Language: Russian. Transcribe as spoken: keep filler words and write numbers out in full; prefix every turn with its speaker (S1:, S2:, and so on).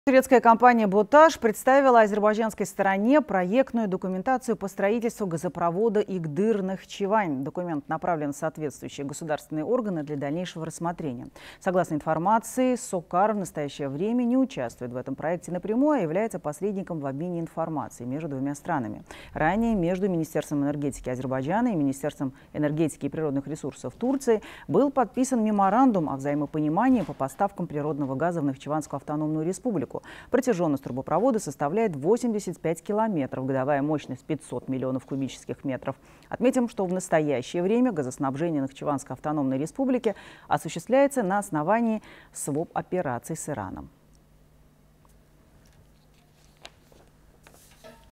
S1: Турецкая компания «Боташ» представила азербайджанской стороне проектную документацию по строительству газопровода Игдыр-Нахчевань. Документ направлен в соответствующие государственные органы для дальнейшего рассмотрения. Согласно информации, СОКАР в настоящее время не участвует в этом проекте напрямую, а является посредником в обмене информацией между двумя странами. Ранее между Министерством энергетики Азербайджана и Министерством энергетики и природных ресурсов Турции был подписан меморандум о взаимопонимании по поставкам природного газа в Нахчеванскую автономную республику. Протяженность трубопровода составляет восемьдесят пять километров, годовая мощность пятьсот миллионов кубических метров. Отметим, что в настоящее время газоснабжение Нахчеванской автономной республики осуществляется на основании своп-операций с Ираном.